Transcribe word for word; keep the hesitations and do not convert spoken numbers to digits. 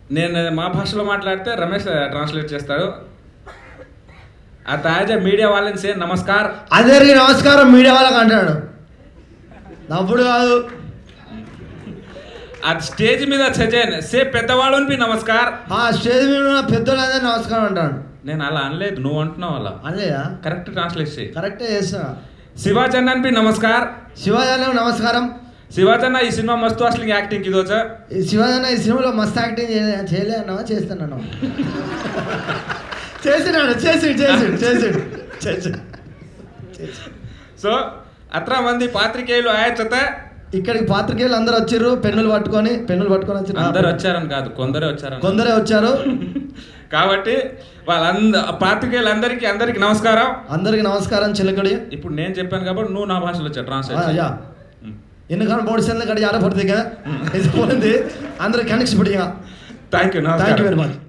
నేను మా భాషలో మాట్లాడితే రమేష్ ట్రాన్స్లేట్ చేస్తాడు. ఆ తాజా మీడియా వాళ్ళని సే నమస్కార్. అందరికి నమస్కారం మీడియా వాళ్ళకి అంటాడు. నవ్వుడు కాదు. ఆ స్టేజ్ మీద చదివాను సే పెద్దవాళ్ళని నమస్కార్. ఆ స్టేజ్ మీద ఉన్న పెద్దవాళ్ళందరూ నమస్కారం అంటాడు. నేను అలా అనలేదు, నువ్వు అంటున్నావు అలా. అనలేదా? కరెక్ట్ ట్రాన్స్లేట్ చేయి. కరెక్టే చేస్తా. శివాచందన్ పి నమస్కార్. శివాజీ నమస్కారం. శివాచన్న ఈ సినిమా మస్తు అసలు యాక్టింగ్ ఇది వచ్చా. శివాజీ ఈ సినిమాలో మస్తు యాక్టింగ్ చేయలే అన్నావా? చేస్తున్నాను. చేసినాడు చేసి చేసి చేసి చేసి సో అత్ర మంది పాత్రికేయులు ఆయచత ఇక్కడికి పాత్రికేయులు అందరు వచ్చారు. పెన్నులు పట్టుకొని పెన్నులు పట్టుకొని వచ్చారు. అందరు వచ్చారని కాదు, కొందరే వచ్చారు. కొందరే వచ్చారు కాబట్టి వాళ్ళంద పాత్రికేయులందరికీ అందరికి నమస్కారం. అందరికి నమస్కారం చిలకడి. ఇప్పుడు నేను చెప్పాను కాబట్టి నువ్వు నా భాషలో వచ్చా ట్రాన్స్లేట్. ఎందుకంటే మూడు సెంట్లు కడి ఆరపడుతుంది కదా, అందరికి కనెక్షన్ పడిగా. Thank you thank you very much.